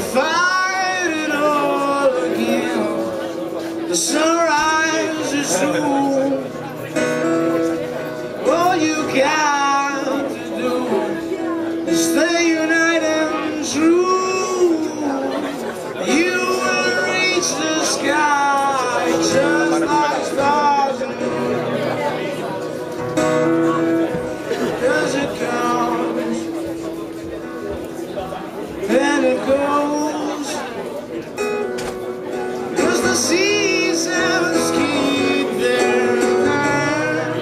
fight it all again. The sunrise is soon. All you got to do is stay united and true. You will reach the sky just like stars and moon. 'Cause it comes and it goes. 'Cause the seasons keep their time.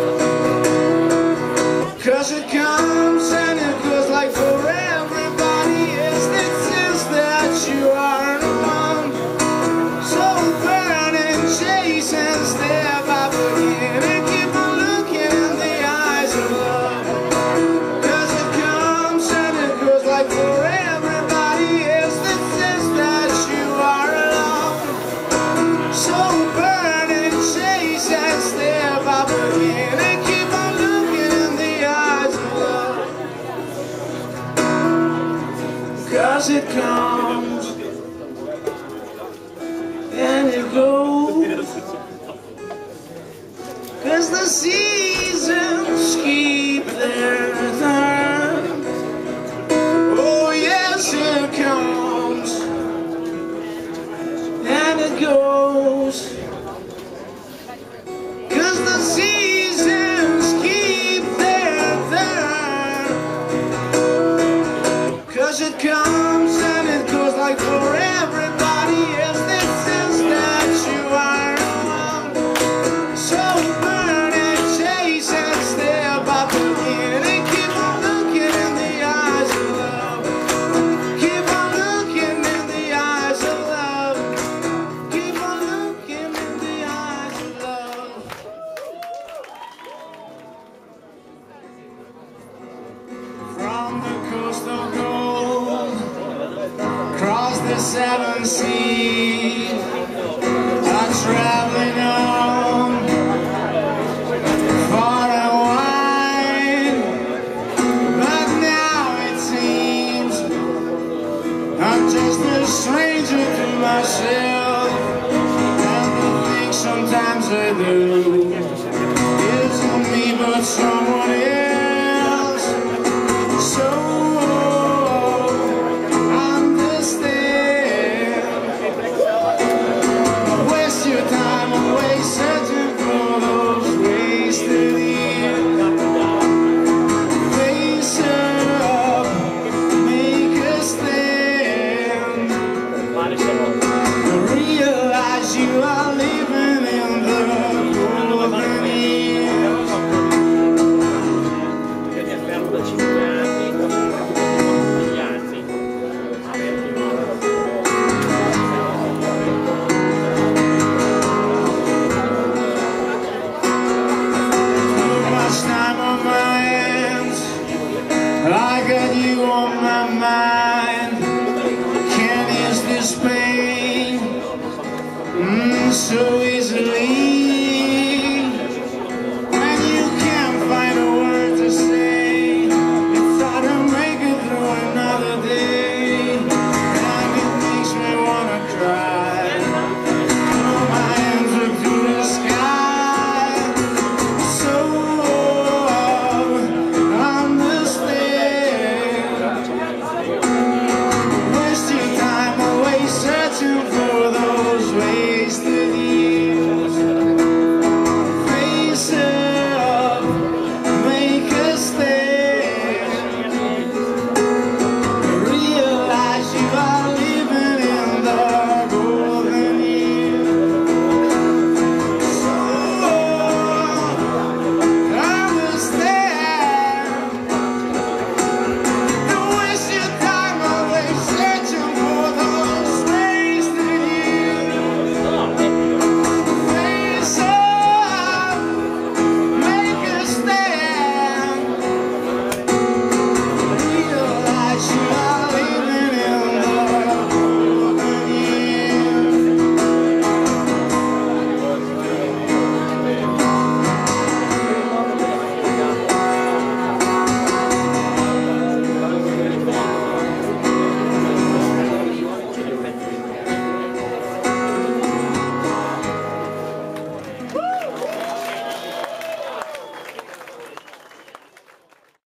'Cause it comes and it goes like for everybody. It's the sense that you are alone. So burn and chase and step up again and keep on looking in the eyes of love. 'Cause it comes and it goes like for everybody. It's the sense that you are alone. So burn and chase and step up again and keep on looking in the eyes of love. 'Cause it comes and it goes. 'Cause the seasons keep their time. Oh yes, it comes and it goes. 'Cause the seasons keep their time. 'Cause it comes and it goes like for everybody. Yes, this sense that you are alone. So burn and chase and step up again and keep on looking in the eyes of love. Keep on looking in the eyes of love. Keep on looking in the eyes of love. From the coast of gold, across the seven seas, I'm traveling on, far and wide. But now it seems I'm just a stranger to myself, and the things sometimes I do isn't me but someone else. So understand, waste your time away searching for those wasted years. Face up, make a stand. Realize you are living in the golden years. Too much time on my hands, I got you on my mind. Can't ease this pain.